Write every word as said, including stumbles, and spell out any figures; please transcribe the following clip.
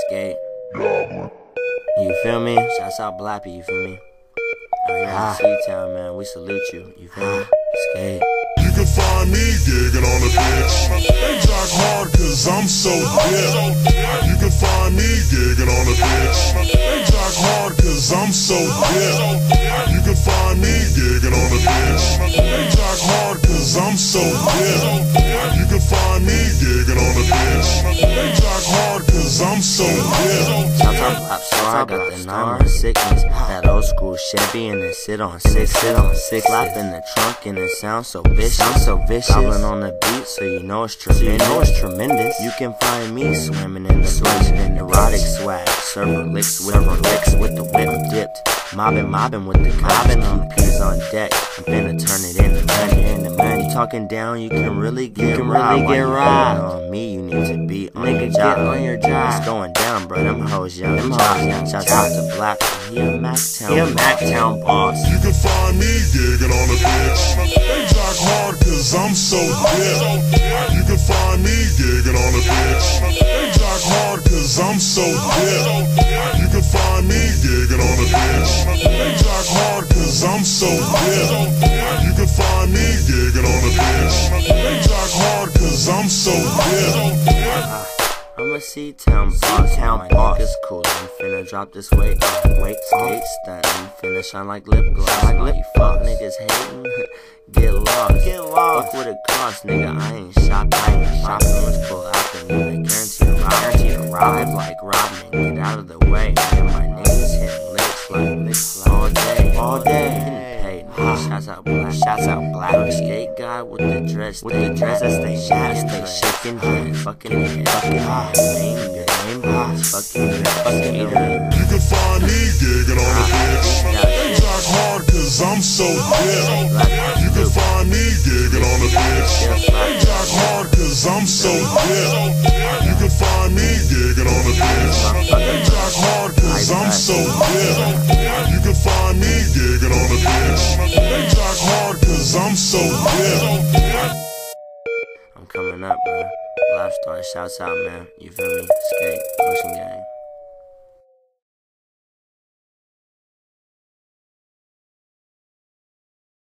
skate. You feel me? Shouts out Blappy, you feel me? Out here in C-Town, man, we salute you, you feel me? Skate. You can find me gigging on a bitch. They jock hard cause I'm so dip. You can find me gigging on a bitch. They jock hard cause I'm so dip. You can find me gigging on a bitch. They jock hard cause I'm so dip. You can find me gigging on a bitch. They jock hard cause I'm so dip. Shout out Blap Star, I got the nine one sickness. That old school Chevy and it sit on six, sit on six. Slap in the trunk and it sounds so vicious. Sounds so vicious. Gobbling on the beat so you know it's tremendous. So you know it's tremendous. You can find me swimming in the switch in erotic swag. Server licks with server licks with the whip dipped. Mobbing, mobbing with the mobbing on P's on deck. I'm finna turn it into money, into money. Talking down, you can really get you can really get robbed. On me, you need to be on Nigga, your job. Get on your job. It's going down, bro. Them hoes young. Them hoes young. Shout out to Black. He a Mactown. He a Mactown boss. You can find me gigging on a bitch. They jock hard cause I'm so dip. You can find me gigging on a bitch. They jock hard cause I'm so dip. You can find me gigging on a bitch. They jock hard cause I'm so dip. You can find me gigging on a bitch. They jock hard cause I'm so dip. I'm a C-Town boss, town boss. It's cool, I'm finna drop this weight. Wait, skate stunt, I'm finna shine like lip gloss. Like lip, fuck niggas hating, get lost. Get lost. Fuck with a cross, nigga. I ain't shop, I ain't shopping. Let's pull out the nigga. Guarantee to rob, guarantee to rob. Live like Rodman, get out of the way. And my niggas hitting licks like licks all day, all day. Shouts out Black, shouts out Black. The skate guy with the dress, with the dress that stay shot, stay shaking, dread, fucking head, fucking head, name good, name good, fucking good, fucking good. You can find me gigging on a bitch. They jock hard cause I'm so dip. You can find me gigging on a bitch. They jock hard cause I'm so dip. You can find me gigging on a bitch. They jock hard cause I'm so dip. You can find me gigging on a bitch. They jock hard cause I'm so dip. I'm coming up, bro. Live Star, shouts out, man. You feel me? Skate, Ocean Gang.